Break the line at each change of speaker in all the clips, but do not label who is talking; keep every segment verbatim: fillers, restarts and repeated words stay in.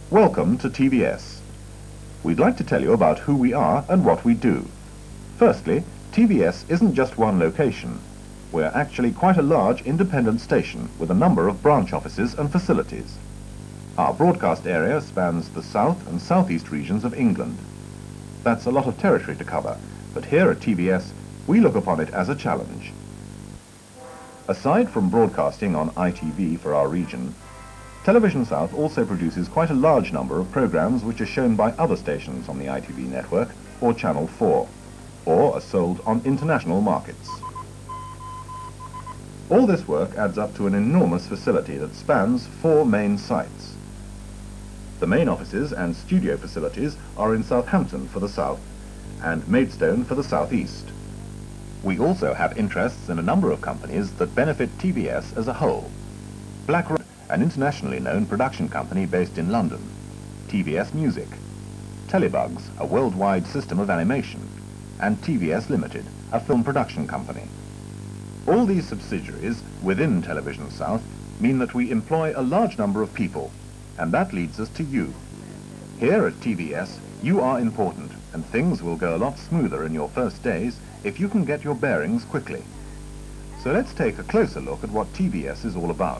Welcome to T V S. We'd like to tell you about who we are and what we do. Firstly, T V S isn't just one location. We're actually quite a large independent station with a number of branch offices and facilities. Our broadcast area spans the south and southeast regions of England. That's a lot of territory to cover, but here at T V S, we look upon it as a challenge. Aside from broadcasting on I T V for our region, Television South also produces quite a large number of programs which are shown by other stations on the I T V network or Channel four, or are sold on international markets. All this work adds up to an enormous facility that spans four main sites. The main offices and studio facilities are in Southampton for the south and Maidstone for the southeast. We also have interests in a number of companies that benefit T V S as a whole. Black Rock, an internationally known production company based in London, T V S Music, Telebugs, a worldwide system of animation, and T V S Limited, a film production company. All these subsidiaries within Television South mean that we employ a large number of people, and that leads us to you. Here at T V S, you are important, and things will go a lot smoother in your first days if you can get your bearings quickly. So let's take a closer look at what T V S is all about.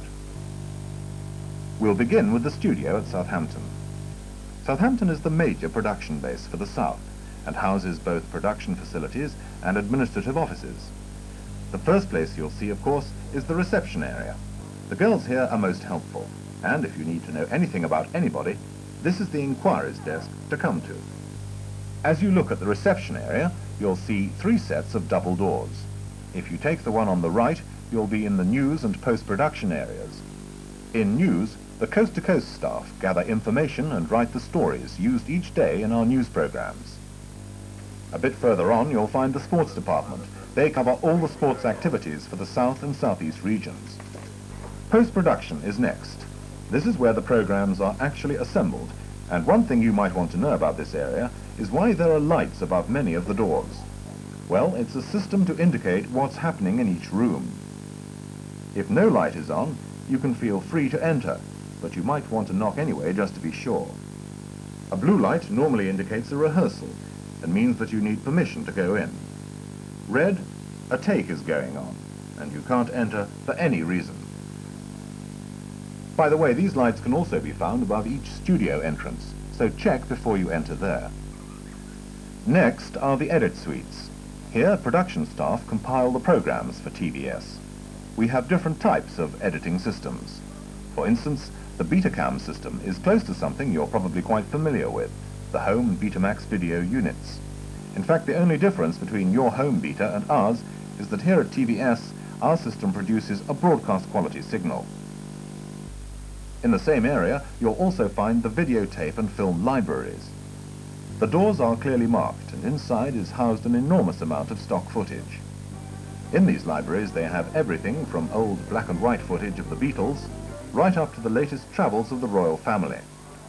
We'll begin with the studio at Southampton. Southampton is the major production base for the South and houses both production facilities and administrative offices. The first place you'll see, of course, is the reception area. The girls here are most helpful, and if you need to know anything about anybody, this is the inquiries desk to come to. As you look at the reception area, you'll see three sets of double doors. If you take the one on the right, you'll be in the news and post-production areas. In news, the coast-to-coast staff gather information and write the stories used each day in our news programs. A bit further on, you'll find the sports department. They cover all the sports activities for the south and southeast regions. Post-production is next. This is where the programs are actually assembled, and one thing you might want to know about this area is why there are lights above many of the doors. Well, it's a system to indicate what's happening in each room. If no light is on, you can feel free to enter, but you might want to knock anyway just to be sure. A blue light normally indicates a rehearsal and means that you need permission to go in. Red, a take is going on, and you can't enter for any reason. By the way, these lights can also be found above each studio entrance, so check before you enter there. Next are the edit suites. Here, production staff compile the programs for T V S. We have different types of editing systems. For instance, the Betacam system is close to something you're probably quite familiar with, the home Betamax video units. In fact, the only difference between your home Beta and ours is that here at T V S, our system produces a broadcast quality signal. In the same area, you'll also find the videotape and film libraries. The doors are clearly marked, and inside is housed an enormous amount of stock footage. In these libraries, they have everything from old black and white footage of the Beatles right up to the latest travels of the royal family.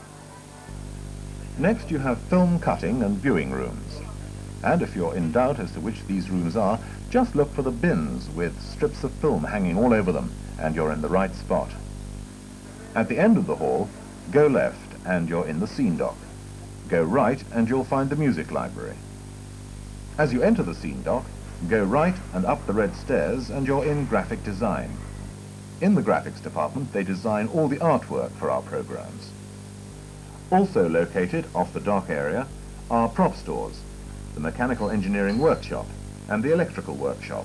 Next, you have film cutting and viewing rooms. And if you're in doubt as to which these rooms are, just look for the bins with strips of film hanging all over them, and you're in the right spot. At the end of the hall, go left and you're in the scene dock. Go right and you'll find the music library. As you enter the scene dock, go right and up the red stairs and you're in graphic design. In the graphics department, they design all the artwork for our programs. Also located off the dock area are prop stores, the mechanical engineering workshop, and the electrical workshop.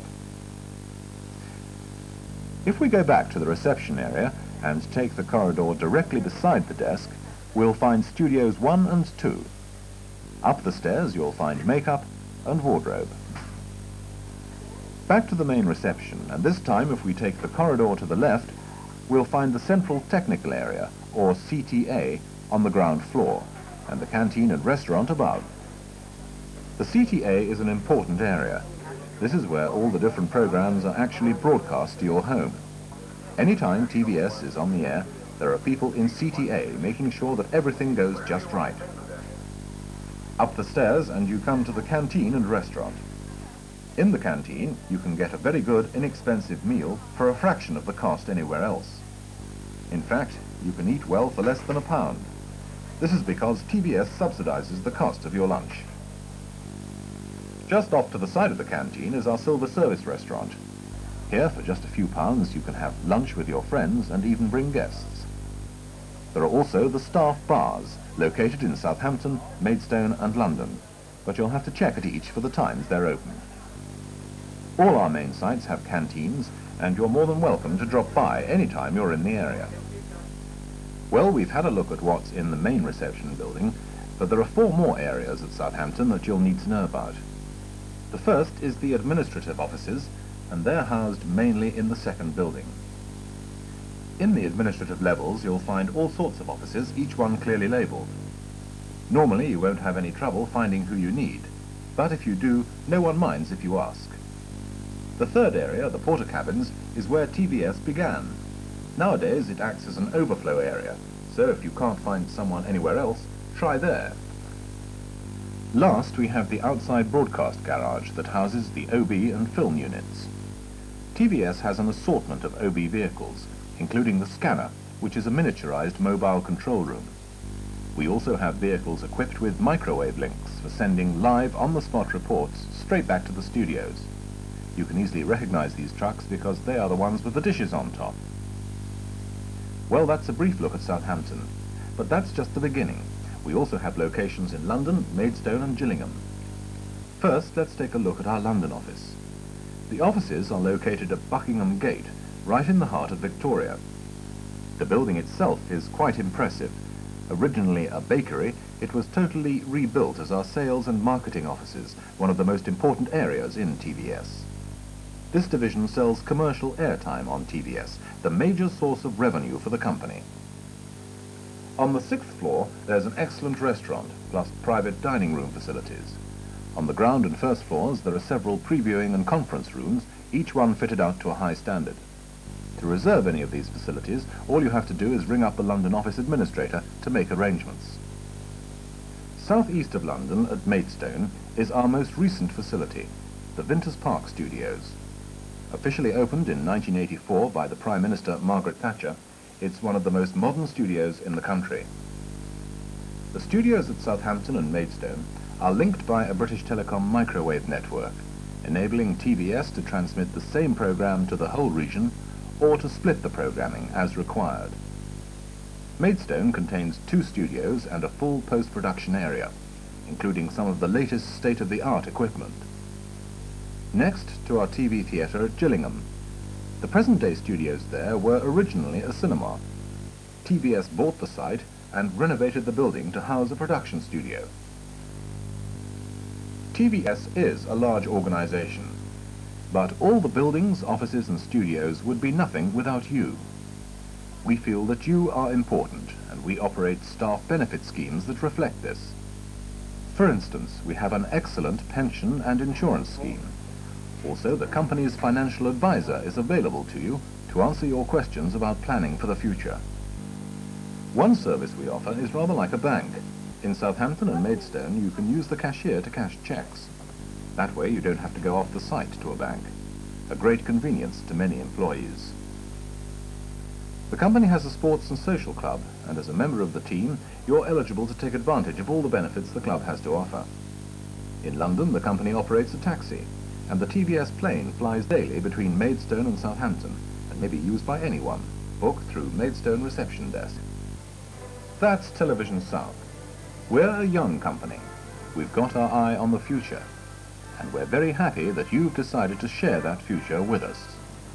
If we go back to the reception area and take the corridor directly beside the desk, we'll find studios one and two. Up the stairs you'll find makeup and wardrobe. Back to the main reception, and this time if we take the corridor to the left, we'll find the central technical area, or C T A, on the ground floor, and the canteen and restaurant above. The C T A is an important area. This is where all the different programs are actually broadcast to your home. Anytime T V S is on the air, there are people in C T A making sure that everything goes just right. Up the stairs and you come to the canteen and restaurant. In the canteen, you can get a very good, inexpensive meal for a fraction of the cost anywhere else. In fact, you can eat well for less than a pound. This is because T V S subsidizes the cost of your lunch. Just off to the side of the canteen is our silver service restaurant. Here, for just a few pounds, you can have lunch with your friends and even bring guests. There are also the staff bars, located in Southampton, Maidstone and London, but you'll have to check at each for the times they're open. All our main sites have canteens, and you're more than welcome to drop by any time you're in the area. Well, we've had a look at what's in the main reception building, but there are four more areas at Southampton that you'll need to know about. The first is the administrative offices, and they're housed mainly in the second building. In the administrative levels, you'll find all sorts of offices, each one clearly labelled. Normally, you won't have any trouble finding who you need, but if you do, no one minds if you ask. The third area, the porter cabins, is where T V S began. Nowadays, it acts as an overflow area, so if you can't find someone anywhere else, try there. Last, we have the outside broadcast garage that houses the O B and film units. T V S has an assortment of O B vehicles, including the scanner, which is a miniaturized mobile control room. We also have vehicles equipped with microwave links for sending live on-the-spot reports straight back to the studios. You can easily recognize these trucks because they are the ones with the dishes on top. Well, that's a brief look at Southampton, but that's just the beginning. We also have locations in London, Maidstone and Gillingham. First, let's take a look at our London office. The offices are located at Buckingham Gate, right in the heart of Victoria. The building itself is quite impressive. Originally a bakery, it was totally rebuilt as our sales and marketing offices, one of the most important areas in T V S. This division sells commercial airtime on T V S, the major source of revenue for the company. On the sixth floor, there's an excellent restaurant, plus private dining room facilities. On the ground and first floors, there are several previewing and conference rooms, each one fitted out to a high standard. To reserve any of these facilities, all you have to do is ring up the London office administrator to make arrangements. Southeast of London, at Maidstone, is our most recent facility, the Vinters Park Studios. Officially opened in nineteen eighty-four by the Prime Minister Margaret Thatcher, it's one of the most modern studios in the country. The studios at Southampton and Maidstone are linked by a British Telecom microwave network, enabling T V S to transmit the same program to the whole region or to split the programming as required. Maidstone contains two studios and a full post-production area, including some of the latest state-of-the-art equipment. Next to our T V theatre at Gillingham. The present-day studios there were originally a cinema. T V S bought the site and renovated the building to house a production studio. T V S is a large organization, but all the buildings, offices and studios would be nothing without you. We feel that you are important, and we operate staff benefit schemes that reflect this. For instance, we have an excellent pension and insurance scheme. Also, the company's financial advisor is available to you to answer your questions about planning for the future. One service we offer is rather like a bank. In Southampton and Maidstone, you can use the cashier to cash checks. That way you don't have to go off the site to a bank. A great convenience to many employees. The company has a sports and social club, and as a member of the team, you're eligible to take advantage of all the benefits the club has to offer. In London, the company operates a taxi, and the T V S plane flies daily between Maidstone and Southampton, and may be used by anyone. Book through Maidstone reception desk. That's Television South. We're a young company. We've got our eye on the future, and we're very happy that you've decided to share that future with us.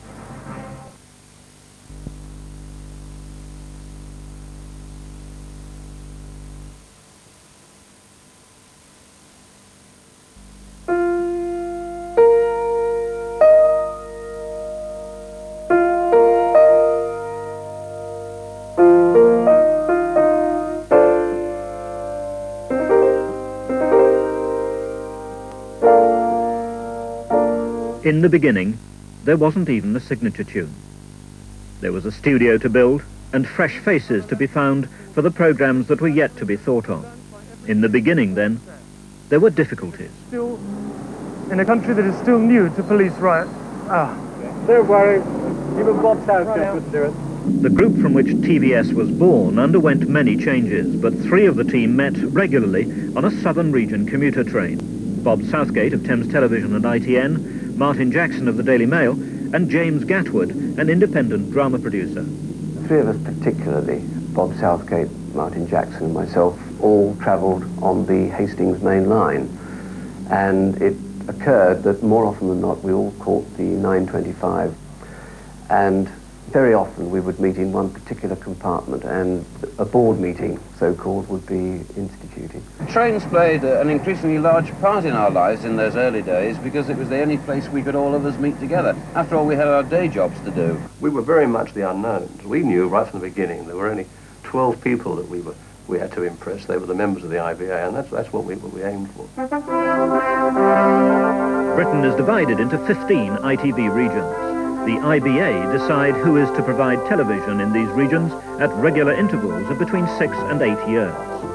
In the beginning, there wasn't even a signature tune. There was a studio to build and fresh faces to be found for the programs that were yet to be thought of. In the beginning, then, there were difficulties.
Still in a country that is still new to police riot. Ah,
don't worry, even Bob Southgate couldn't do it.
The group from which T V S was born underwent many changes, but three of the team met regularly on a Southern Region commuter train. Bob Southgate of Thames Television and I T N, Martin Jackson of the Daily Mail, and James Gatwood, an independent drama producer.
Three of us particularly, Bob Southgate, Martin Jackson and myself, all travelled on the Hastings main line. And it occurred that more often than not we all caught the nine twenty-five, and very often we would meet in one particular compartment, and a board meeting, so-called, would be instituted.
Trains played uh, an increasingly large part in our lives in those early days because it was the only place we could all of us meet together. After all, we had our day jobs to do.
We were very much the unknowns. We knew right from the beginning there were only twelve people that we were we had to impress. They were the members of the I B A, and that's, that's what, we, what we aimed for.
Britain is divided into fifteen I T V regions. The I B A decide who is to provide television in these regions at regular intervals of between six and eight years.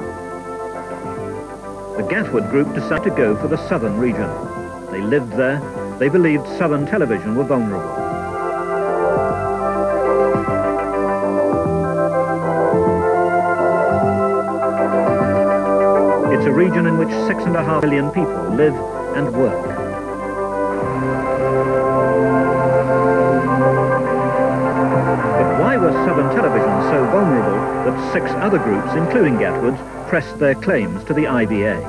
The Gatwood group decided to go for the Southern region. They lived there. They believed Southern television were vulnerable. It's a region in which six and a half million people live and work. Why was Southern television so vulnerable that six other groups, including Gatwood's, pressed their claims to the I B A?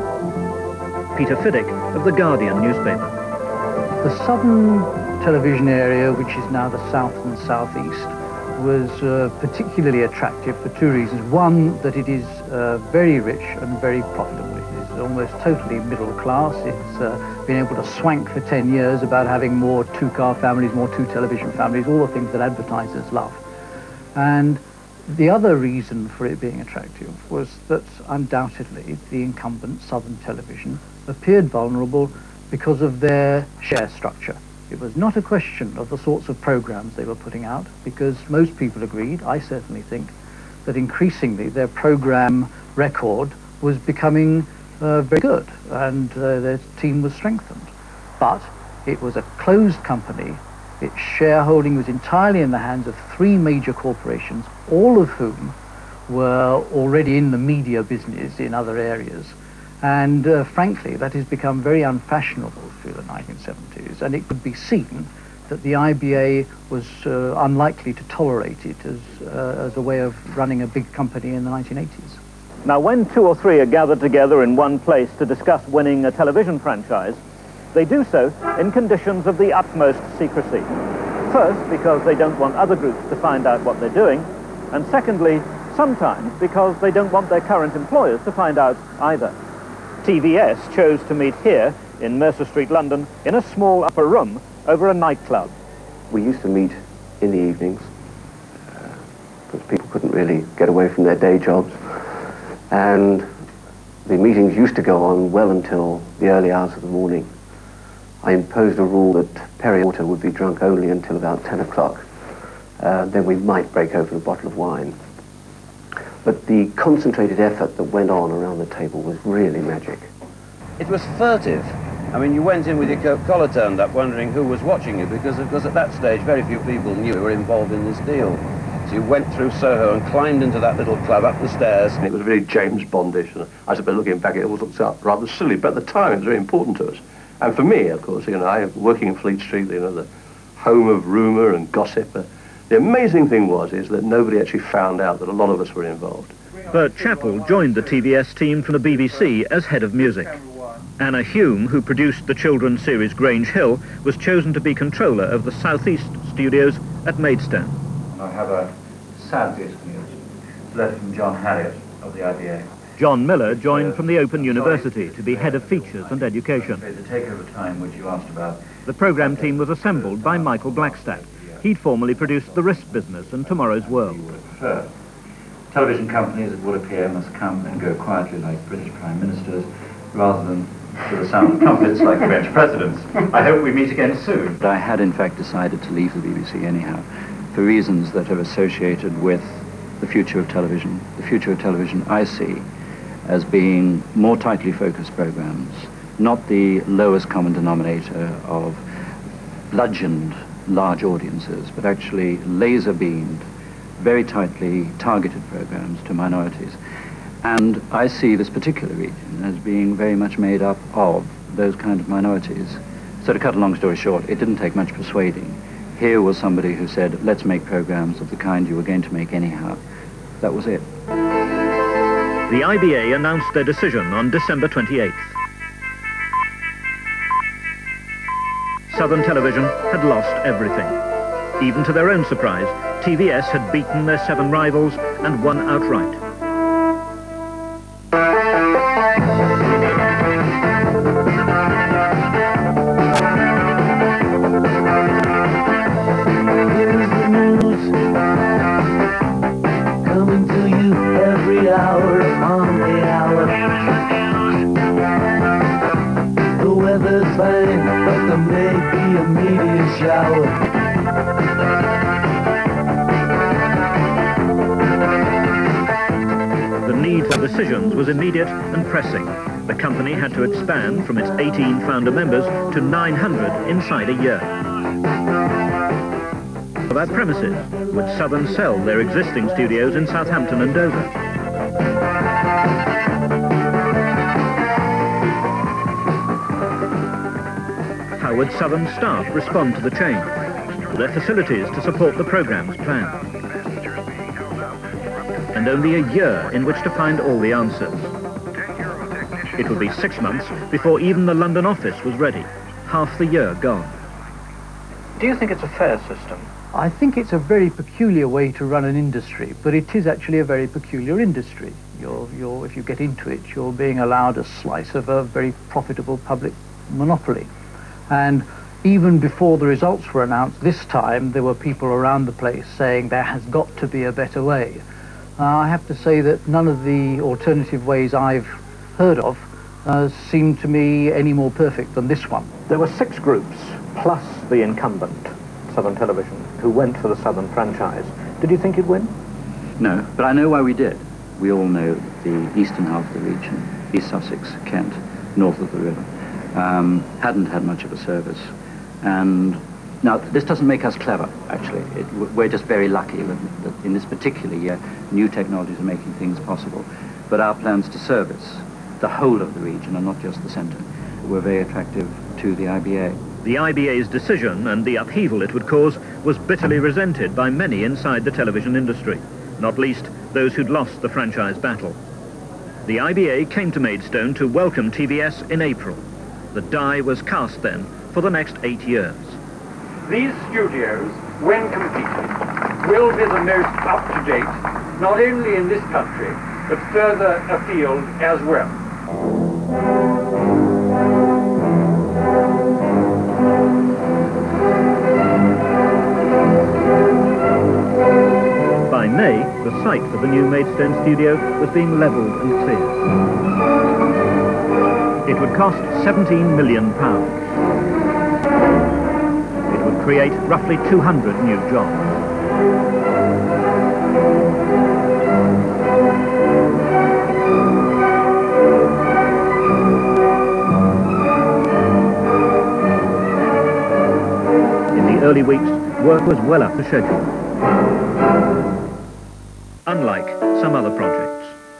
Peter Fiddick of The Guardian newspaper.
The southern television area, which is now the south and southeast, was uh, particularly attractive for two reasons. One, that it is uh, very rich and very profitable. It is almost totally middle class. It's uh, been able to swank for ten years about having more two-car families, more two-television families, all the things that advertisers love. And the other reason for it being attractive was that undoubtedly the incumbent Southern Television appeared vulnerable because of their share structure. It was not a question of the sorts of programs they were putting out, because most people agreed, I certainly think, that increasingly their program record was becoming uh, very good, and uh, their team was strengthened. But it was a closed company. Its shareholding was entirely in the hands of three major corporations, all of whom were already in the media business in other areas. And uh, frankly, that has become very unfashionable through the nineteen seventies, and it could be seen that the I B A was uh, unlikely to tolerate it as, uh, as a way of running a big company in the nineteen eighties.
Now, when two or three are gathered together in one place to discuss winning a television franchise, they do so in conditions of the utmost secrecy. First, because they don't want other groups to find out what they're doing, and secondly, sometimes because they don't want their current employers to find out either. T V S chose to meet here in Mercer Street, London, in a small upper room over a nightclub.
We used to meet in the evenings, uh, because people couldn't really get away from their day jobs, and the meetings used to go on well until the early hours of the morning. I imposed a rule that Perry water would be drunk only until about ten o'clock. Uh, then we might break open a bottle of wine. But the concentrated effort that went on around the table was really magic.
It was furtive. I mean, you went in with your coat collar turned up wondering who was watching you, because, of course, at that stage very few people knew you were involved in this deal. So you went through Soho and climbed into that little club up the stairs.
And it was very James Bondish, and I suppose looking back it always looks out rather silly, but at the time it was very important to us. And for me, of course, you know, I working in Fleet Street, you know, the home of rumour and gossip. Uh, the amazing thing was is that nobody actually found out that a lot of us were involved.
Bert Chappell joined the T V S team from the B B C as head of music. Anna Hume, who produced the children's series Grange Hill, was chosen to be controller of the South East studios at Maidstone.
I have a sad piece of news. It's a letter from John Harriott of the I B A.
John Miller joined from the Open University to be head of features and education.
The takeover time which you asked about.
The programme team was assembled by Michael Blackstad. He'd formerly produced The Risk Business and Tomorrow's World.
Television companies, it would appear, must come and go quietly like British Prime Ministers, rather than to the sound of trumpets like French presidents. I hope we meet again soon.
I had in fact decided to leave the B B C anyhow, for reasons that are associated with the future of television. The future of television I see as being more tightly focused programs, not the lowest common denominator of bludgeoned large audiences, but actually laser-beamed, very tightly targeted programs to minorities. And I see this particular region as being very much made up of those kind of minorities. So to cut a long story short, it didn't take much persuading. Here was somebody who said, let's make programs of the kind you were going to make anyhow. That was it.
The I B A announced their decision on December twenty-eighth. Southern Television had lost everything. Even to their own surprise, T V S had beaten their seven rivals and won outright.
Here's the news, coming to you every hour on the hour. The weather's fine, but there may be a meteor shower.
The need for decisions was immediate and pressing. The company had to expand from its eighteen founder members to nine hundred inside a year. About premises, would Southern sell their existing studios in Southampton and Dover? How would Southern staff respond to the change? Their facilities to support the programmes planned? And only a year in which to find all the answers. It would be six months before even the London office was ready. Half the year gone.
Do you think it's a fair system? I think it's a very peculiar way to run an industry, but it is actually a very peculiar industry. You're, you're, if you get into it, you're being allowed a slice of a very profitable public monopoly. And even before the results were announced this time, there were people around the place saying there has got to be a better way. Uh, I have to say that none of the alternative ways I've heard of uh, seem to me any more perfect than this one.
There were six groups, plus the incumbent, Southern Television, who went for the Southern franchise. Did you think you'd win?
No, but I know why we did. We all know that the eastern half of the region, East Sussex, Kent, north of the river, um, hadn't had much of a service. And now, this doesn't make us clever, actually. It, we're just very lucky that, that in this particular year, new technologies are making things possible. But our plans to service the whole of the region, and not just the centre, were very attractive to the I B A.
The I B A's decision and the upheaval it would cause was bitterly resented by many inside the television industry, not least those who'd lost the franchise battle. The I B A came to Maidstone to welcome T V S in April. The die was cast then for the next eight years.
These studios, when completed, will be the most up-to-date, not only in this country, but further afield as well.
By May, the site for the new Maidstone studio was being levelled and cleared. It would cost seventeen million pounds. It would create roughly two hundred new jobs. In the early weeks, work was well up to schedule. Unlike some other projects.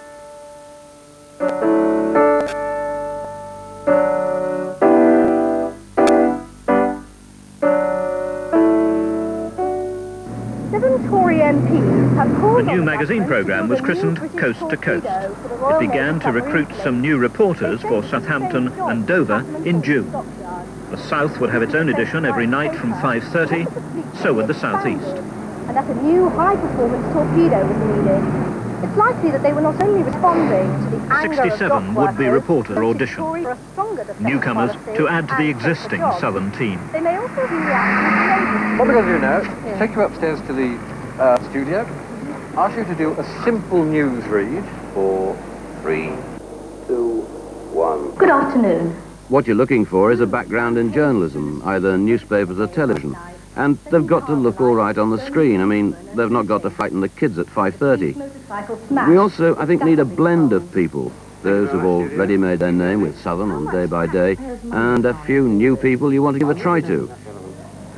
The new magazine programme was christened Coast to Coast. It began to recruit some new reporters for Southampton and Dover in June. The South would have its own edition every night from five thirty, so would the South East.
And that a new high-performance torpedo was needed. It's likely that they were not only responding to the anger
sixty-seven would-be reporter auditioned.
for a stronger defence
Newcomers
policy
to add to the
and
existing
jobs.
Southern team.
They may also be reacting.
What we're going to do now is take you upstairs to the uh, studio, ask you to do a simple news read.
Four, three, two, one.
Good afternoon.
What you're looking for is a background in journalism, either newspapers or television. And they've got to look all right on the screen. I mean, they've not got to frighten the kids at five thirty. We also, I think, need a blend of people. Those who've already made their name with Southern on Day by Day, and a few new people you want to give a try to.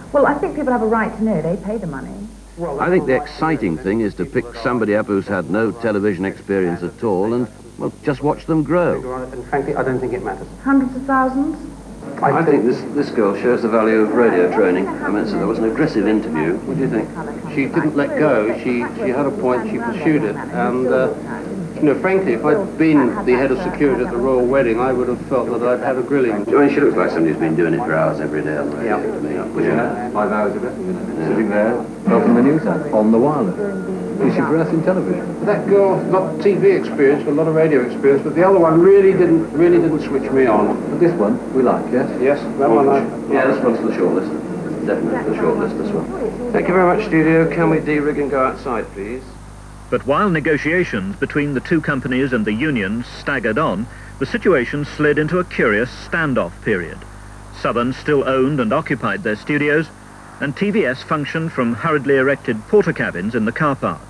Well, I think people have a right to know. They pay the money.
I think the exciting thing is to pick somebody up who's had no television experience at all and, well, just watch them grow.
And frankly, I don't think it matters.
Hundreds of thousands?
I, I think this, this girl shows the value of radio training. I mean, so there was an aggressive interview. What do you think?
She didn't let go. She, she had a point, she pursued it. And, uh, you know, frankly, if I'd been the head of security at the royal wedding, I would have felt that I'd had a grilling.
I mean, she looks like somebody who's been doing it for hours every day on radio
Yeah.
to me.
Yeah, five hours of it, sitting there, helping the news out, on the wireless. Is she breath in television?
That girl, not T V experience, but a lot of radio experience, but the other one really didn't, really didn't switch me on.
But this one, we like, yes?
Yes, that one I...
Yeah, this one's the shortlist. Definitely the shortlist, this one. Thank you very much, studio. Can we de-rig and go outside, please?
But while negotiations between the two companies and the unions staggered on, the situation slid into a curious standoff period. Southern still owned and occupied their studios, and T V S functioned from hurriedly erected porter cabins in the car park.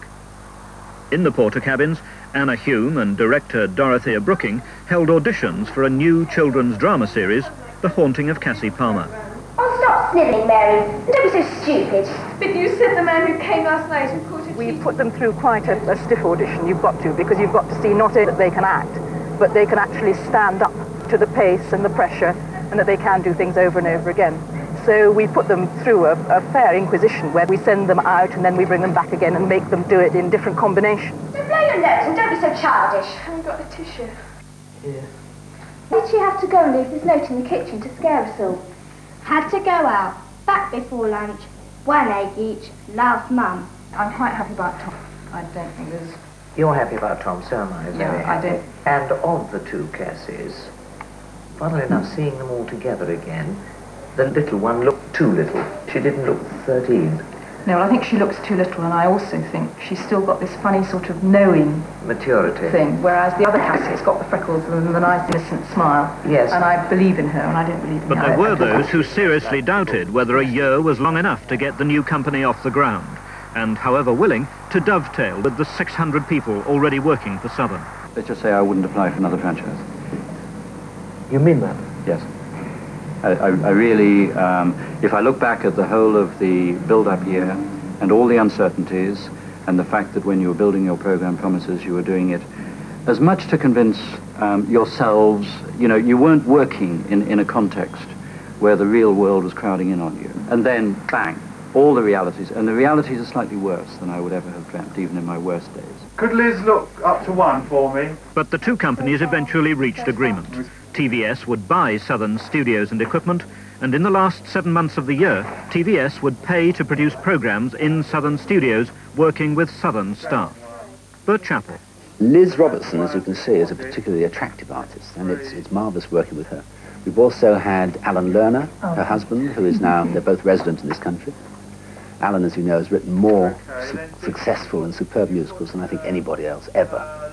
In the porter cabins, Anna Hume and director Dorothea Brooking held auditions for a new children's drama series, The Haunting of Cassie Palmer.
Oh, stop snivelling, Mary. And don't be so stupid.
But you said the man who came last night who caught it.
We put them through quite a, a stiff audition. You've got to, because you've got to see not only that they can act, but they can actually stand up to the pace and the pressure, and that they can do things over and over again. So we put them through a, a fair inquisition where we send them out and then we bring them back again and make them do it in different combinations.
Don't blow your nose and don't be so childish.
I haven't got a tissue.
Yeah. Did she have to go and leave this note in the kitchen to scare us all? Had to go out, back before lunch, one egg each, love Mum.
I'm quite happy about Tom. I don't think there's...
You're happy about Tom, so am I. Very
Yeah, I
happy.
don't...
And of the two Cassies, funnily enough, seeing them all together again, the little one looked too little. She didn't look thirteen.
No, well, I think she looks too little, and I also think she's still got this funny sort of knowing
Maturity.
thing, whereas the other Cassie's got the freckles and the nice innocent smile.
Yes.
And I believe in her, and I don't believe in
But
her.
there were those who seriously doubted whether a year was long enough to get the new company off the ground, and, however willing, to dovetail with the six hundred people already working for Southern.
Let's just say I wouldn't apply for another franchise.
You mean that?
Yes. I, I, I really, um, if I look back at the whole of the build-up year and all the uncertainties and the fact that when you were building your program promises, you were doing it as much to convince um, yourselves, you know, you weren't working in, in a context where the real world was crowding in on you. And then, bang, all the realities. And the realities are slightly worse than I would ever have dreamt, even in my worst days.
Could Liz look up to one for me?
But the two companies eventually reached agreement. T V S would buy Southern studios and equipment, and in the last seven months of the year, T V S would pay to produce programs in Southern studios, working with Southern staff. Bert Chappell.
Liz Robertson, as you can see, is a particularly attractive artist, and it's, it's marvellous working with her. We've also had Alan Lerner, her husband, who is now, they're both resident in this country. Alan, as you know, has written more su successful and superb musicals than I think anybody else ever.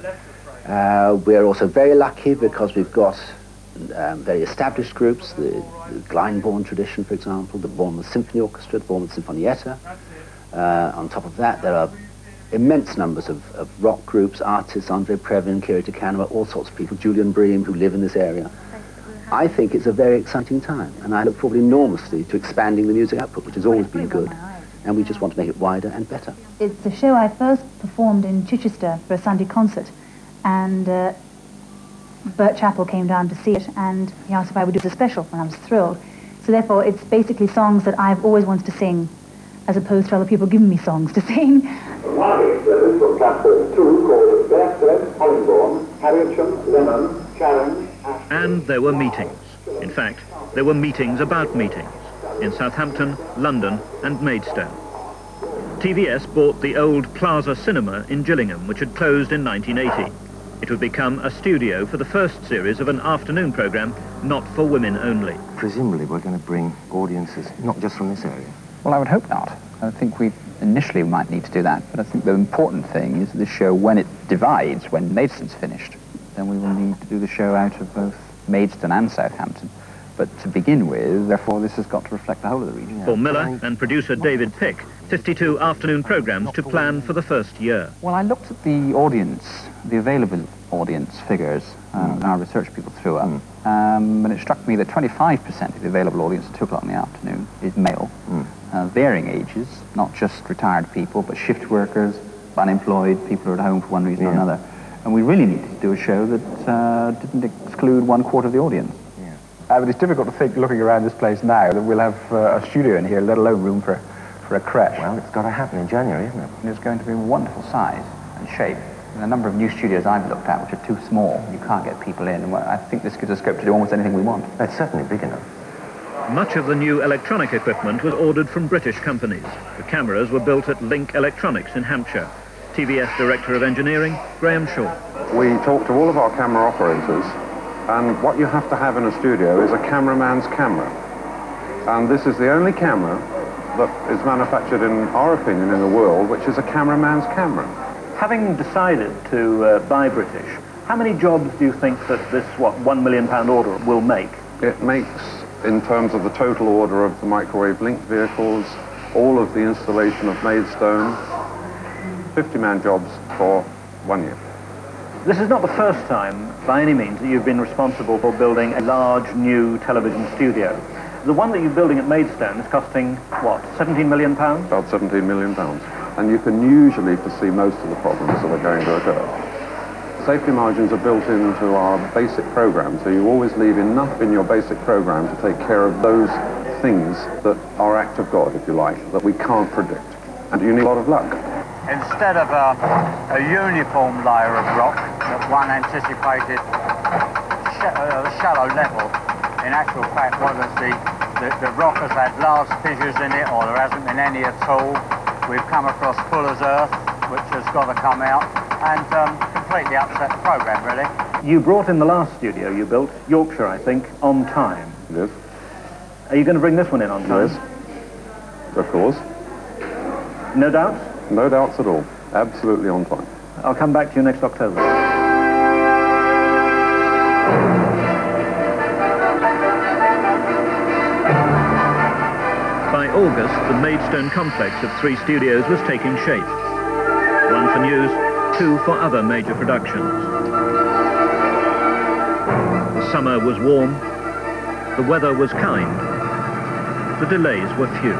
Uh, we're also very lucky because we've got um, very established groups, the, the Glyndebourne tradition, for example, the Bournemouth Symphony Orchestra, the Bournemouth Sinfonietta. Uh, on top of that, there are immense numbers of, of rock groups, artists, Andre Previn, Kiri Te Kanawa, all sorts of people, Julian Bream, who live in this area. I think it's a very exciting time, and I look forward enormously to expanding the music output, which has always been good, and we just want to make it wider and better.
It's a show I first performed in Chichester for a Sunday concert, and uh, Bert Chappell came down to see it, and he asked if I would do a special, and I was thrilled. So therefore, it's basically songs that I've always wanted to sing, as opposed to other people giving me songs to sing.
One is from platform two called Bearthread, Hollingbourne, Harrietsham, Lennon, Charing.
And there were meetings. In fact, there were meetings about meetings in Southampton, London and Maidstone. T V S bought the old Plaza Cinema in Gillingham, which had closed in nineteen eighty. It would become a studio for the first series of an afternoon programme, not for women only.
Presumably we're going to bring audiences not just from this area.
Well, I would hope not. I think we initially might need to do that, but I think the important thing is this show, when it divides, when Maidstone's finished, then we will need to do the show out of both Maidstone and Southampton. But to begin with, therefore, this has got to reflect the whole of the region.
For Miller and producer David Pick, fifty-two afternoon programmes to plan for the first year.
Well, I looked at the audience, the available audience figures uh, our research people threw up. Mm. Um, and it struck me that twenty-five percent of the available audience at two o'clock in the afternoon is male, mm. uh, varying ages, not just retired people, but shift workers, unemployed, people who are at home for one reason yeah. or another. And we really needed to do a show that uh, didn't exclude one quarter of the audience.
Yeah. Uh, but it's difficult to think, looking around this place now, that we'll have uh, a studio in here, let alone room for, for a crèche.
Well, it's got to happen in January, isn't it?
And it's going to be a wonderful size and shape. And a number of new studios I've looked at, which are too small, you can't get people in. And I think this gives us scope to do almost anything we want.
It's certainly big enough.
Much of the new electronic equipment was ordered from British companies. The cameras were built at Link Electronics in Hampshire. T V S Director of Engineering, Graham Shaw.
We talked to all of our camera operators, and what you have to have in a studio is a cameraman's camera. And this is the only camera that is manufactured, in our opinion, in the world, which is a cameraman's camera.
Having decided to uh, buy British, how many jobs do you think that this, what, one million pound order will make?
It makes, in terms of the total order of the microwave linked vehicles, all of the installation of Maidstone, fifty man jobs for one year.
This is not the first time, by any means, that you've been responsible for building a large new television studio. The one that you're building at Maidstone is costing, what, seventeen million pounds?
About seventeen million pounds. And you can usually foresee most of the problems that are going to occur. Safety margins are built into our basic program, so you always leave enough in your basic program to take care of those things that are act of God, if you like, that we can't predict. And you need a lot of luck.
Instead of a, a uniform layer of rock that one anticipated sh uh, shallow level, in actual fact, whether the, the, the rock has had large fissures in it or there hasn't been any at all, we've come across Fuller's Earth, which has got to come out, and um, completely upset the programme, really.
You brought in the last studio you built, Yorkshire, I think, on time.
Yes.
Are you going to bring this one in on time?
Yes, of course.
No doubts?
No doubts at all. Absolutely on time.
I'll come back to you next October. By August, the Maidstone complex of three studios was taking shape. One for news, two for other major productions. The summer was warm, the weather was kind, the delays were few.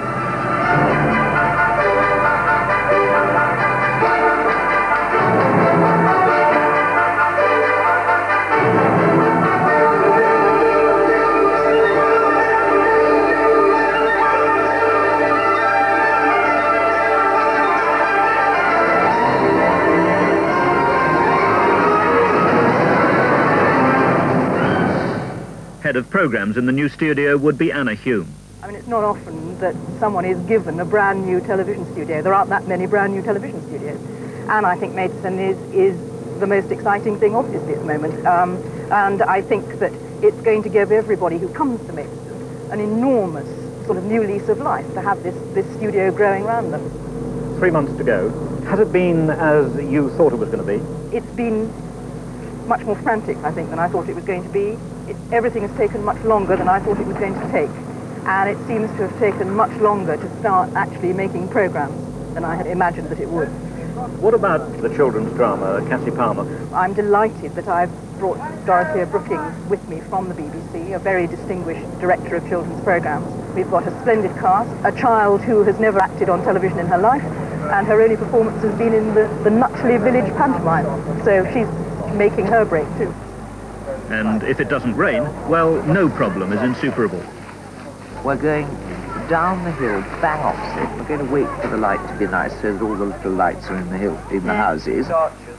Head of programmes in the new studio would be Anna Hume.
I mean, it's not often that someone is given a brand new television studio. There aren't that many brand new television studios. And I think Maidstone is, is the most exciting thing, obviously, at the moment. Um, and I think that it's going to give everybody who comes to Maidstone an enormous sort of new lease of life to have this, this studio growing around them.
Three months to go. Has it been as you thought it was going to be?
It's been much more frantic, I think, than I thought it was going to be. It, everything has taken much longer than I thought it was going to take. And it seems to have taken much longer to start actually making programmes than I had imagined that it would.
What about the children's drama, Cassie Palmer?
I'm delighted that I've brought Dorothea Brookings with me from the B B C, a very distinguished director of children's programmes. We've got a splendid cast, a child who has never acted on television in her life, and her only performance has been in the, the Nutley Village pantomime. So she's making her break too.
And if it doesn't rain, well, no problem is insuperable.
We're going down the hill, bang opposite. We're going to wait for the light to be nice so that all the little lights are in the hill, in the houses.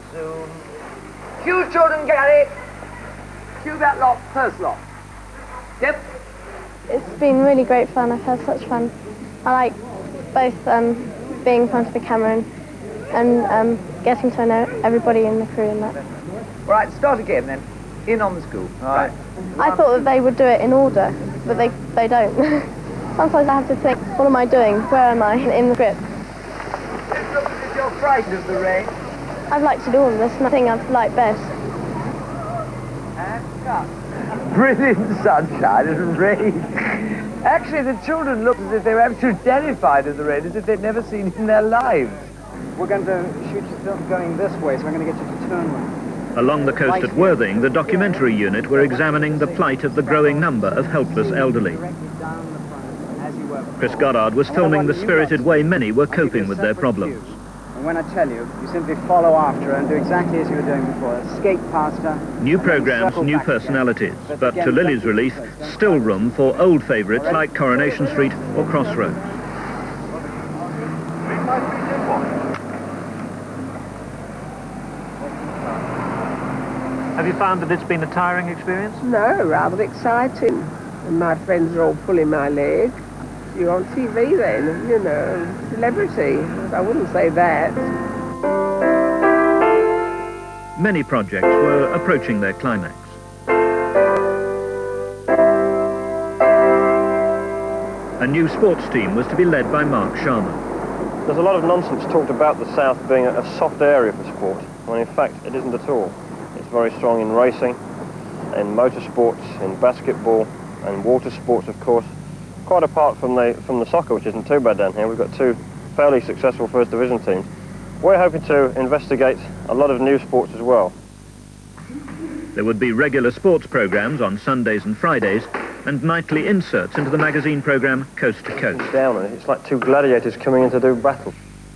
Cue children, Gary. Cue that lot, first lot. Yep.
It's been really great fun. I've had such fun. I like both um, being in front of the camera and, and um, getting to know everybody in the crew and that.
Right, start again then. In on the school. All right.
I thought that they would do it in order, but they, they don't. Sometimes I have to think, what am I doing? Where am I in the script?
It looks as if you're frightened of the rain.
I'd like to do all of this, and I think I'd like best.
And cut. Brilliant sunshine and rain. Actually, the children look as if they were absolutely terrified of the rain, as if they'd never seen it in their lives.
We're going to shoot your film going this way, so we're going to get you to turn one.
Along the coast at Worthing, the documentary unit were examining the plight of the growing number of helpless elderly. Chris Goddard was filming the spirited way many were coping with their problems.
And when I tell you, you simply follow after her and do exactly as you were doing before. Skate past her.
New programs, new personalities, but to Lily's relief, still room for old favourites like Coronation Street or Crossroads.
Have you found that it's been a tiring experience?
No, rather exciting. And my friends are all pulling my leg. You're on T V then, you know, celebrity. I wouldn't say that.
Many projects were approaching their climax. A new sports team was to be led by Mark Sharman.
There's a lot of nonsense talked about the South being a, a soft area for sport, when in fact it isn't at all. It's very strong in racing, in motorsports, in basketball, and water sports, of course. Quite apart from the, from the soccer, which isn't too bad down here, we've got two fairly successful First Division teams. We're hoping to investigate a lot of new sports as well.
There would be regular sports programmes on Sundays and Fridays, and nightly inserts into the magazine programme Coast to Coast.
It's down, and it's like two gladiators coming in to do battle.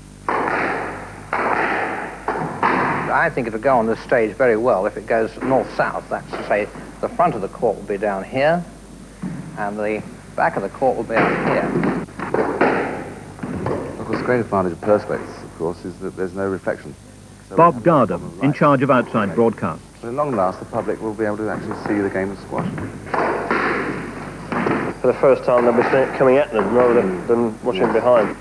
I think it'll go on the stage very well if it goes north-south. That's to say, the front of the court will be down here, and the back of the court will be out here.
Of course, the great advantage of Perspex, of course, is that there's no reflection. So
Bob Gardam, in charge of outside broadcast.
But at long last, the public will be able to actually see the game of squash.
For the first time, they'll be seeing it coming at them rather than, than watching
yes.
behind.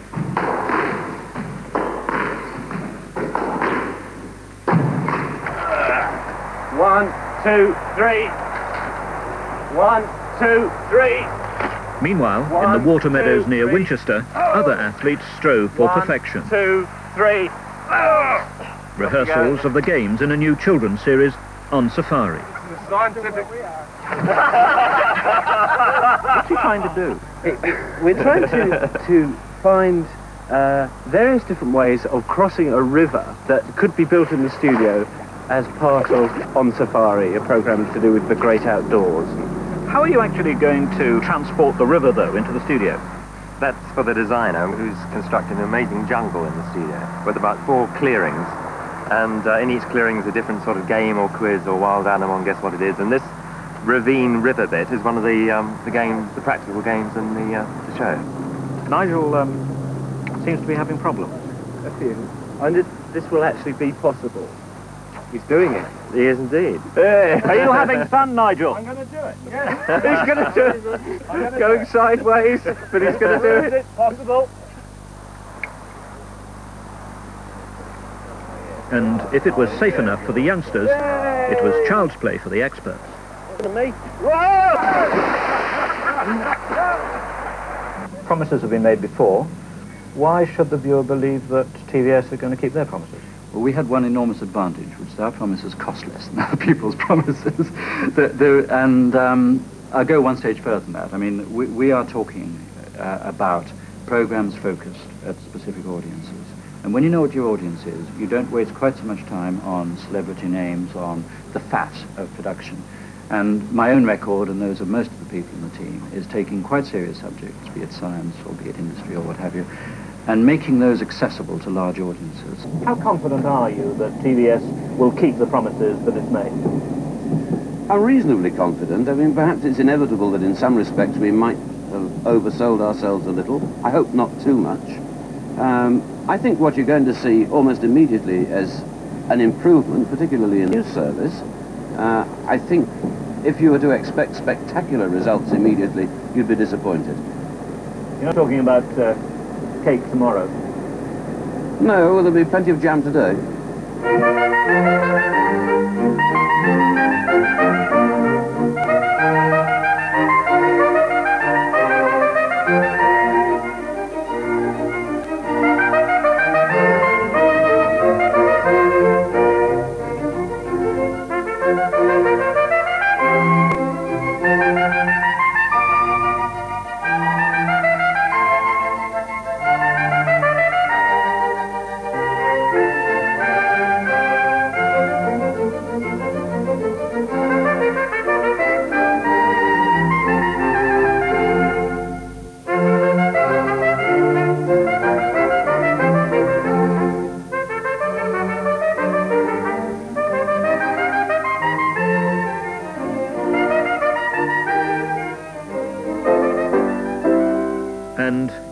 One, two, three. One, two, three.
Meanwhile,
One,
in the water meadows
two,
near
three.
Winchester, other athletes strove for
One,
perfection.
Two, three.
Rehearsals of the games in a new children's series on Safari.
Scientific.
What are you trying to do?
We're trying to, to find uh, various different ways of crossing a river that could be built in the studio as part of On Safari, a programme to do with the great outdoors.
How are you actually going to transport the river, though, into the studio?
That's for the designer, who's constructed an amazing jungle in the studio with about four clearings. And uh, in each clearing is a different sort of game or quiz or wild animal, and guess what it is. And this ravine river bit is one of the um, the games, the practical games in the, uh, the show.
Nigel um, seems to be having problems.
A few. And it, this will actually be possible. He's doing it. He is indeed.
Hey. Are you having fun, Nigel?
I'm going to do it.
He's going to do it. Going sideways, but he's going to do it.
It's possible.
And if it was safe enough for the youngsters, it was child's play for the experts.
Me.
Promises have been made before. Why should the viewer believe that T V S are going to keep their promises?
Well, we had one enormous advantage, which is our promises cost less than other people's promises. the, the, and um, I'll go one stage further than that. I mean, we, we are talking uh, about programs focused at specific audiences. And when you know what your audience is, you don't waste quite so much time on celebrity names, on the fat of production. And my own record, and those of most of the people in the team, is taking quite serious subjects, be it science or be it industry or what have you, and making those accessible to large audiences.
How confident are you that T V S will keep the promises that it's made?
I'm reasonably confident. I mean, perhaps it's inevitable that in some respects we might have oversold ourselves a little. I hope not too much. Um, I think what you're going to see almost immediately as an improvement, particularly in news service, uh, I think if you were to expect spectacular results immediately, you'd be disappointed.
You're not talking about uh, cake tomorrow?
No, there'll be plenty of jam today.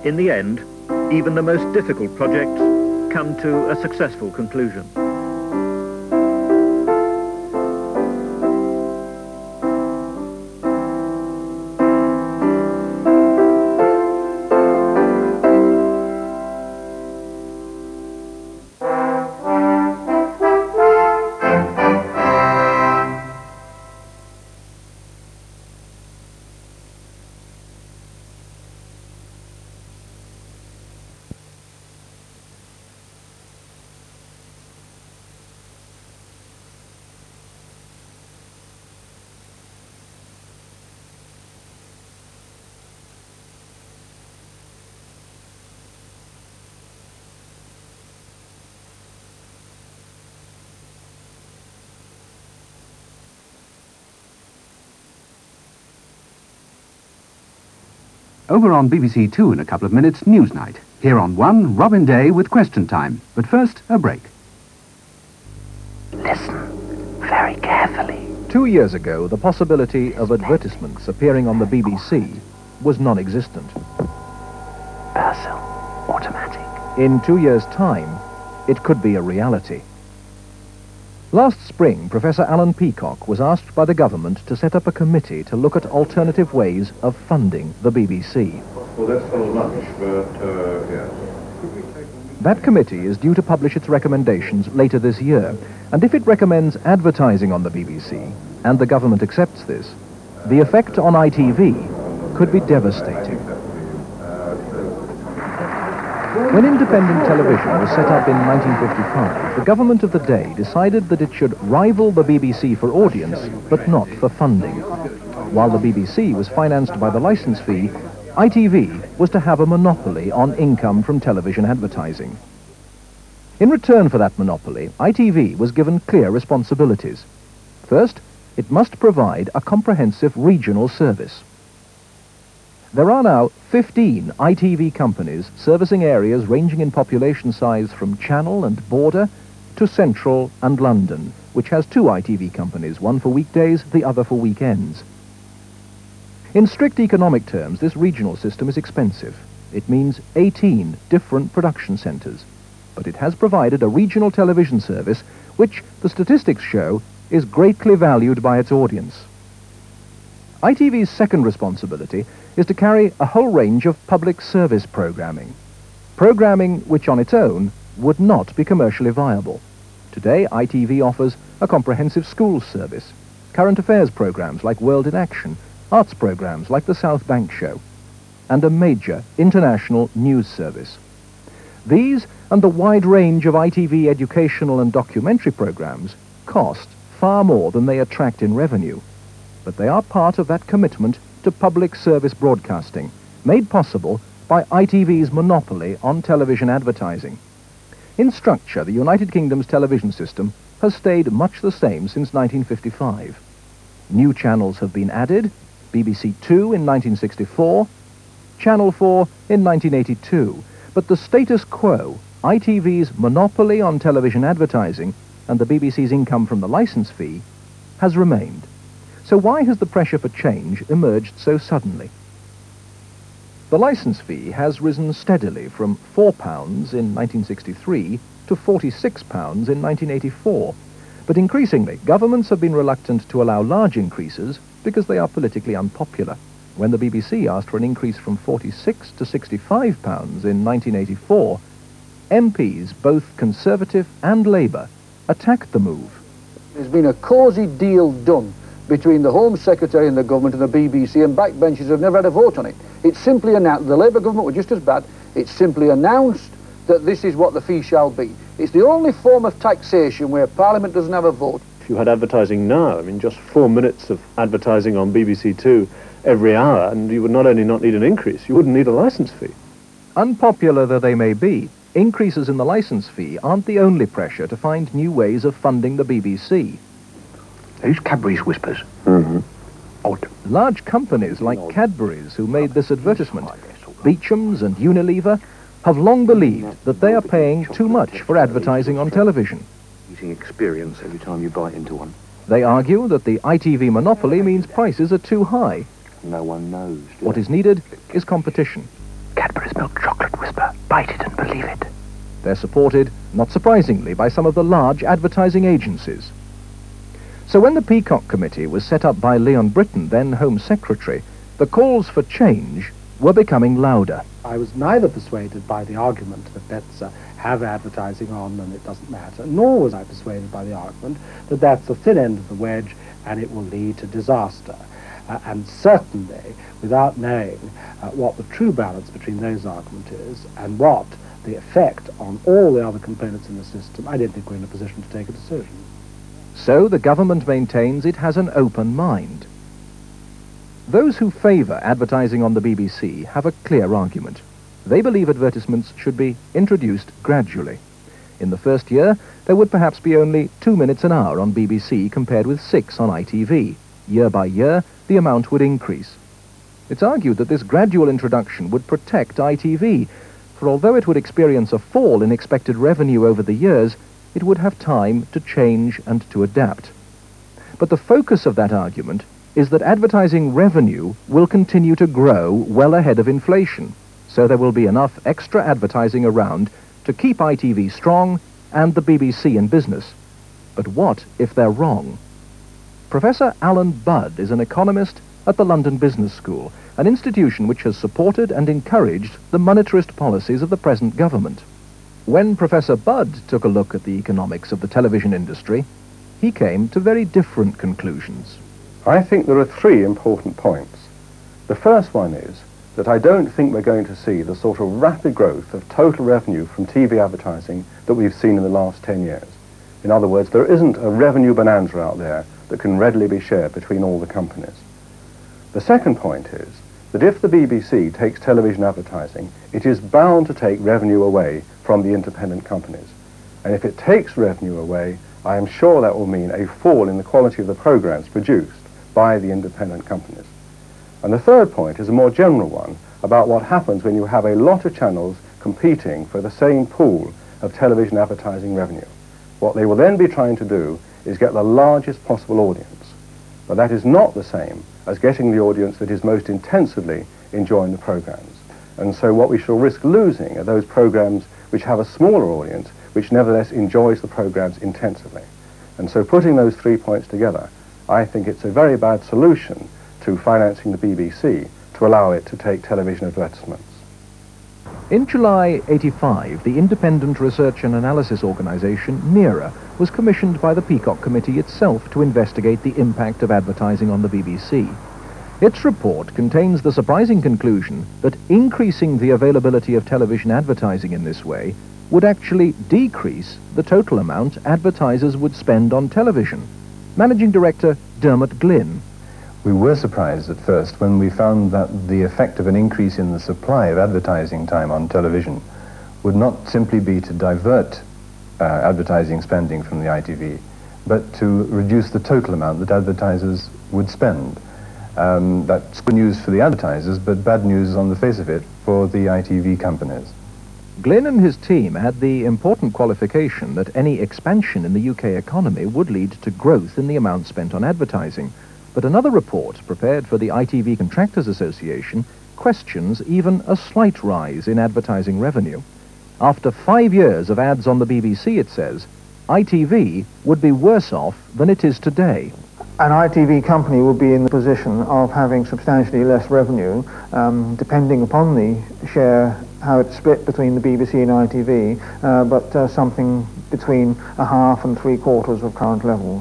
In the end, even the most difficult projects come to a successful conclusion.
Over on B B C Two in a couple of minutes, Newsnight. Here on One, Robin Day with Question Time. But first, a break.
Listen very carefully.
Two years ago, the possibility of advertisements appearing on the B B C was non-existent.
Purcell, automatic.
In two years' time, it could be a reality. Last spring, Professor Alan Peacock was asked by the government to set up a committee to look at alternative ways of funding the B B C.
Well, that's still lunch, but, uh, yes.
That committee is due to publish its recommendations later this year, and if it recommends advertising on the B B C, and the government accepts this, the effect on I T V could be devastating. When independent television was set up in nineteen fifty-five, the government of the day decided that it should rival the B B C for audience, but not for funding. While the B B C was financed by the license fee, I T V was to have a monopoly on income from television advertising. In return for that monopoly, I T V was given clear responsibilities. First, it must provide a comprehensive regional service. There are now fifteen I T V companies servicing areas ranging in population size from Channel and Border to Central and London, which has two I T V companies, one for weekdays, the other for weekends. In strict economic terms, this regional system is expensive. It means eighteen different production centres. But it has provided a regional television service which, the statistics show, is greatly valued by its audience. I T V's second responsibility is to carry a whole range of public service programming. Programming which on its own would not be commercially viable. Today, I T V offers a comprehensive schools service, current affairs programs like World in Action, arts programs like the South Bank Show, and a major international news service. These and the wide range of I T V educational and documentary programs cost far more than they attract in revenue, but they are part of that commitment to public service broadcasting, made possible by I T V's monopoly on television advertising. In structure, the United Kingdom's television system has stayed much the same since nineteen fifty-five. New channels have been added, B B C Two in nineteen sixty-four, Channel four in nineteen eighty-two, but the status quo, I T V's monopoly on television advertising and the B B C's income from the license fee, has remained. So why has the pressure for change emerged so suddenly? The license fee has risen steadily from four pounds in nineteen sixty-three to forty-six pounds in nineteen eighty-four. But increasingly, governments have been reluctant to allow large increases because they are politically unpopular. When the B B C asked for an increase from forty-six to sixty-five pounds in nineteen eighty-four, M Ps, both Conservative and Labour, attacked the move.
There's been a cosy deal done between the Home Secretary and the government and the B B C, and backbenchers have never had a vote on it. It's simply announced, the Labour government were just as bad, it's simply announced that this is what the fee shall be. It's the only form of taxation where Parliament doesn't have a vote.
If you had advertising now, I mean, just four minutes of advertising on B B C Two every hour, and you would not only not need an increase, you wouldn't need a licence fee.
Unpopular though they may be, increases in the licence fee aren't the only pressure to find new ways of funding the B B C.
Who's Cadbury's Whispers?
Mm-hmm. Odd. Large companies like Cadbury's, who made this advertisement, Beecham's and Unilever, have long believed that they are paying too much for advertising on television.
Eating experience every time you bite into one.
They argue that the I T V monopoly means prices are too high.
No one knows.
What is needed is competition.
Cadbury's
milk chocolate whisper, bite it and believe it.
They're supported, not surprisingly, by some of the large advertising agencies. So when the Peacock Committee was set up by Leon Brittan, then Home Secretary, the calls for change were becoming louder.
I was neither persuaded by the argument that let's uh, have advertising on and it doesn't matter, nor was I persuaded by the argument that that's the thin end of the wedge and it will lead to disaster. Uh, and certainly, without knowing uh, what the true balance between those arguments is and what the effect on all the other components in the system, I don't think we're in a position to take a decision.
So the government maintains it has an open mind. Those who favour advertising on the B B C have a clear argument. They believe advertisements should be introduced gradually. In the first year, there would perhaps be only two minutes an hour on B B C compared with six on I T V. Year by year, the amount would increase. It's argued that this gradual introduction would protect I T V, for although it would experience a fall in expected revenue over the years, it would have time to change and to adapt. But the focus of that argument is that advertising revenue will continue to grow well ahead of inflation, so there will be enough extra advertising around to keep I T V strong and the B B C in business. But what if they're wrong? Professor Alan Budd is an economist at the London Business School, an institution which has supported and encouraged the monetarist policies of the present government. When Professor Budd took a look at the economics of the television industry, he came to very different conclusions.
I think there are three important points. The first one is that I don't think we're going to see the sort of rapid growth of total revenue from T V advertising that we've seen in the last ten years. In other words, there isn't a revenue bonanza out there that can readily be shared between all the companies. The second point is that if the B B C takes television advertising, it is bound to take revenue away from the independent companies. And if it takes revenue away, I am sure that will mean a fall in the quality of the programs produced by the independent companies. And the third point is a more general one about what happens when you have a lot of channels competing for the same pool of television advertising revenue. What they will then be trying to do is get the largest possible audience. But that is not the same as getting the audience that is most intensively enjoying the programs. And so what we shall risk losing are those programs which have a smaller audience, which nevertheless enjoys the programs intensively. And so putting those three points together, I think it's a very bad solution to financing the B B C to allow it to take television advertisements.
In July eighty-five, the independent research and analysis organisation NERA was commissioned by the Peacock Committee itself to investigate the impact of advertising on the B B C. Its report contains the surprising conclusion that increasing the availability of television advertising in this way would actually decrease the total amount advertisers would spend on television. Managing Director Dermot Glynn.
We were surprised at first when we found that the effect of an increase in the supply of advertising time on television would not simply be to divert uh, advertising spending from the I T V, but to reduce the total amount that advertisers would spend. Um, that's good news for the advertisers, but bad news on the face of it for the I T V companies.
Glynn and his team had the important qualification that any expansion in the U K economy would lead to growth in the amount spent on advertising. But another report prepared for the I T V Contractors Association questions even a slight rise in advertising revenue. After five years of ads on the B B C, it says, I T V would be worse off than it is today.
An I T V company will be in the position of having substantially less revenue, um, depending upon the share, how it's split between the B B C and I T V, uh, but uh, something between a half and three quarters of current levels.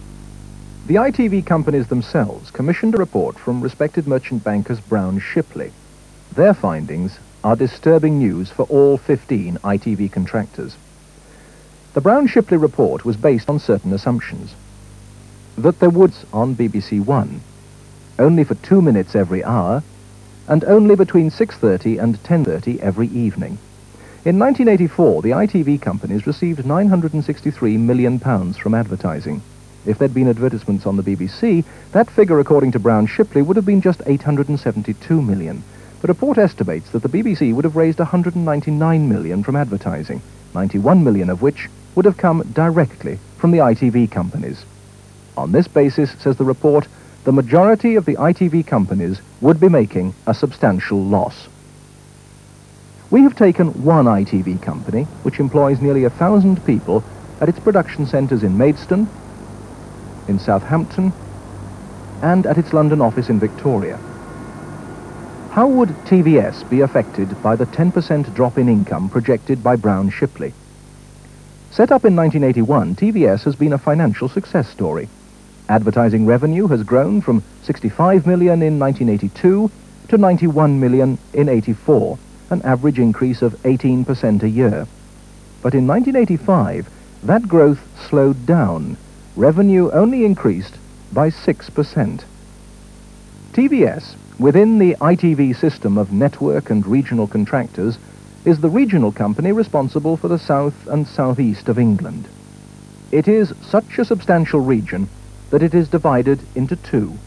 The I T V companies themselves commissioned a report from respected merchant bankers Brown Shipley. Their findings are disturbing news for all fifteen I T V contractors. The Brown Shipley report was based on certain assumptions. That there would, on B B C One, only for two minutes every hour, and only between six thirty and ten thirty every evening. In nineteen eighty-four, the I T V companies received nine hundred sixty-three million pounds from advertising. If there'd been advertisements on the B B C, that figure, according to Brown Shipley, would have been just eight hundred seventy-two million. The report estimates that the B B C would have raised one hundred ninety-nine million from advertising, ninety-one million of which would have come directly from the I T V companies. On this basis, says the report, the majority of the I T V companies would be making a substantial loss. We have taken one I T V company, which employs nearly a thousand people at its production centres in Maidstone, in Southampton, and at its London office in Victoria. How would T V S be affected by the ten percent drop in income projected by Brown Shipley? Set up in nineteen eighty-one, T V S has been a financial success story. Advertising revenue has grown from sixty-five million in nineteen eighty-two to ninety-one million in eighty-four, an average increase of eighteen percent a year. But in nineteen eighty-five, that growth slowed down. Revenue only increased by six percent. T V S, within the I T V system of network and regional contractors, is the regional company responsible for the south and southeast of England. It is such a substantial region that it is divided into two.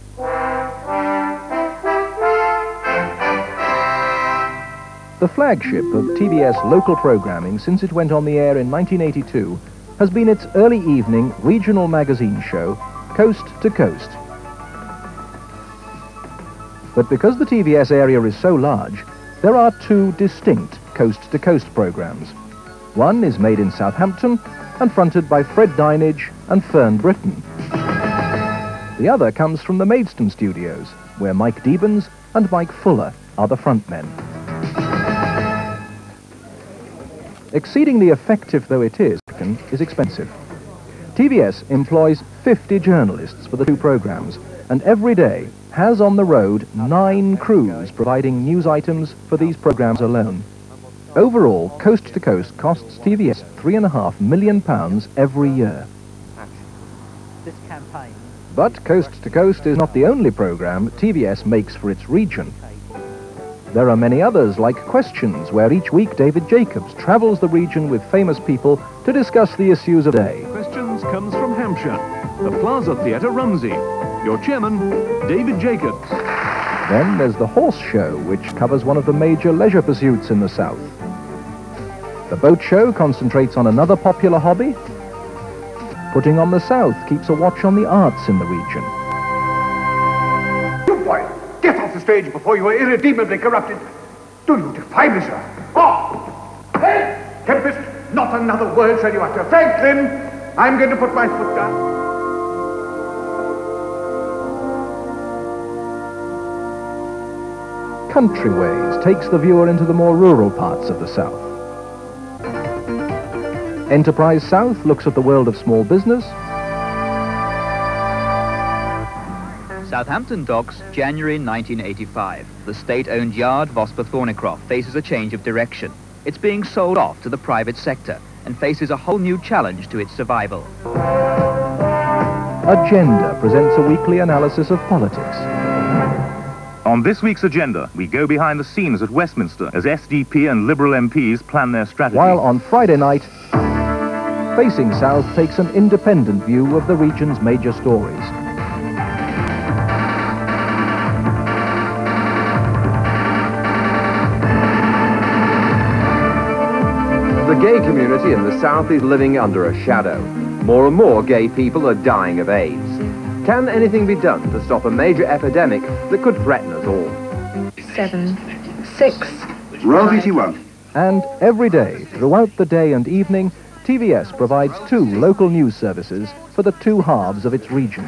The flagship of T V S local programming since it went on the air in nineteen eighty-two has been its early evening regional magazine show, Coast to Coast. But because the T V S area is so large, there are two distinct coast-to-coast programs. One is made in Southampton and fronted by Fred Dinage and Fern Britton. The other comes from the Maidstone studios, where Mike Deebens and Mike Fuller are the frontmen. Exceedingly effective though it is, is expensive. T V S employs fifty journalists for the two programs, and every day has on the road nine crews providing news items for these programs alone. Overall, Coast to Coast costs T V S three and a half million pounds every year.
This campaign.
But Coast to Coast is not the only program T V S makes for its region. There are many others, like Questions, where each week David Jacobs travels the region with famous people to discuss the issues of the day.
Questions comes from Hampshire, the Plaza Theatre, Rumsey. Your chairman, David Jacobs.
Then there's the Horse Show, which covers one of the major leisure pursuits in the south. The Boat Show concentrates on another popular hobby. Putting on the South keeps a watch on the arts in the region.
You boy, get off the stage before you are irredeemably corrupted. Do you defy me, sir? Oh! Hey! Tempest, not another word shall you utter. Franklin, I'm going to put my foot down.
Countryways takes the viewer into the more rural parts of the south. Enterprise South looks at the world of small business.
Southampton Docks, January nineteen eighty-five. The state-owned yard, Vosper Thornycroft, faces a change of direction. It's being sold off to the private sector and faces a whole new challenge to its survival.
Agenda presents a weekly analysis of politics.
On this week's agenda, we go behind the scenes at Westminster as S D P and Liberal M Ps plan their strategy.
While on Friday night, Facing South takes an independent view of the region's major stories.
The gay community in the South is living under a shadow. More and more gay people are dying of AIDS. Can anything be done to stop a major epidemic that could threaten us all?
Seven, six.
Roll V T one. And every day, throughout the day and evening, T V S provides two local news services for the two halves of its region.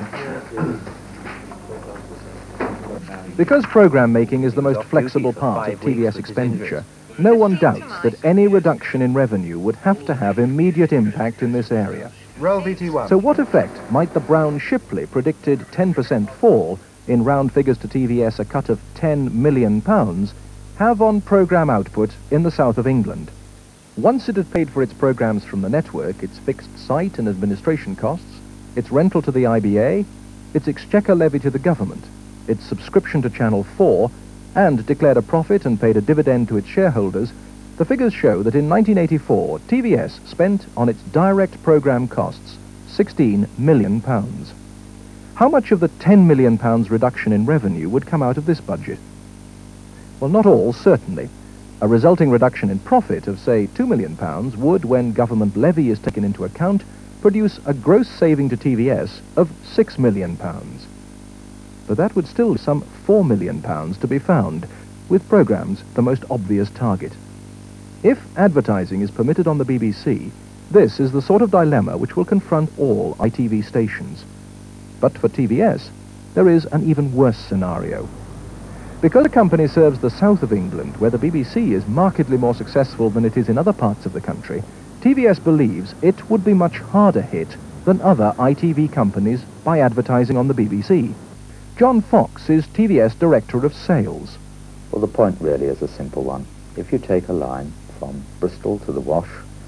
Because program making is the most flexible part of T V S expenditure, no one doubts that any reduction in revenue would have to have immediate impact in this area.
Roll V T one.
So what effect might the Brown-Shipley predicted ten percent fall, in round figures to T V S a cut of ten million pounds, have on programme output in the south of England? Once it had paid for its programmes from the network, its fixed site and administration costs, its rental to the I B A, its exchequer levy to the government, its subscription to Channel four, and declared a profit and paid a dividend to its shareholders, the figures show that in nineteen eighty-four, T V S spent on its direct programme costs sixteen million pounds. How much of the ten million pounds reduction in revenue would come out of this budget? Well, not all, certainly. A resulting reduction in profit of, say, two million pounds would, when government levy is taken into account, produce a gross saving to T V S of six million pounds. But that would still leave some four million pounds to be found, with programmes the most obvious target. If advertising is permitted on the B B C, this is the sort of dilemma which will confront all I T V stations. But for T V S, there is an even worse scenario. Because a company serves the south of England, where the B B C is markedly more successful than it is in other parts of the country, T V S believes it would be much harder hit than other I T V companies by advertising on the B B C. John Fox is T V S Director of Sales.
Well, the point really is a simple one. If you take a line from Bristol to the Wash,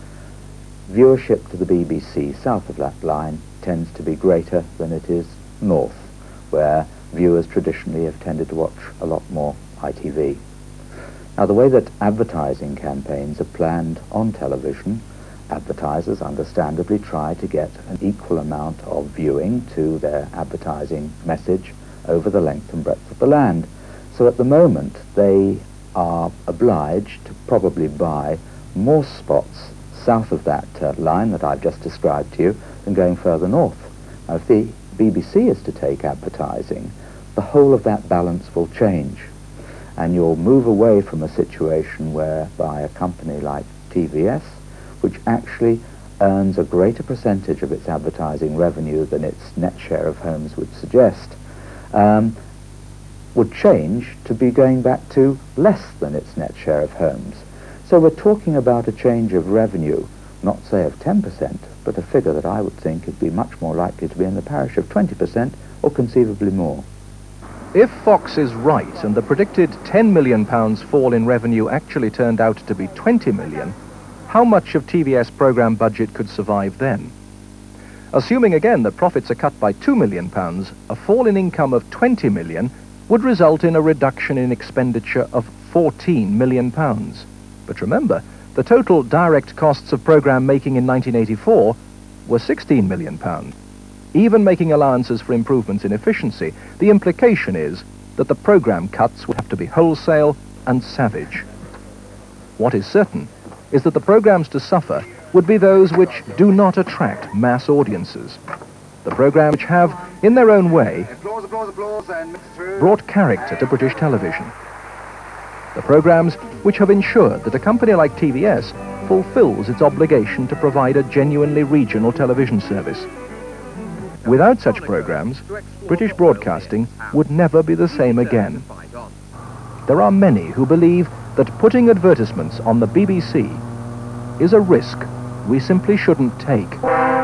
viewership to the B B C south of that line tends to be greater than it is north, where viewers traditionally have tended to watch a lot more I T V. Now, the way that advertising campaigns are planned on television, advertisers understandably try to get an equal amount of viewing to their advertising message over the length and breadth of the land. So at the moment, they are obliged to probably buy more spots south of that uh, line that I've just described to you than going further north. Now, if the B B C is to take advertising, the whole of that balance will change, and you'll move away from a situation whereby a company like T V S, which actually earns a greater percentage of its advertising revenue than its net share of homes would suggest, um, would change to be going back to less than its net share of homes. So we're talking about a change of revenue, not say of ten percent, but a figure that I would think would be much more likely to be in the parish of twenty percent or conceivably more.
If Fox is right and the predicted ten million pounds fall in revenue actually turned out to be twenty million, how much of T V S programme budget could survive then? Assuming again that profits are cut by two million pounds, a fall in income of twenty million would result in a reduction in expenditure of fourteen million pounds. But remember, the total direct costs of programme making in nineteen eighty-four were sixteen million pounds. Even making allowances for improvements in efficiency, the implication is that the programme cuts would have to be wholesale and savage. What is certain is that the programmes to suffer would be those which do not attract mass audiences. The programmes which have, in their own way, brought character to British television. The programmes which have ensured that a company like T V S fulfills its obligation to provide a genuinely regional television service. Without such programmes, British broadcasting would never be the same again. There are many who believe that putting advertisements on the B B C is a risk we simply shouldn't take.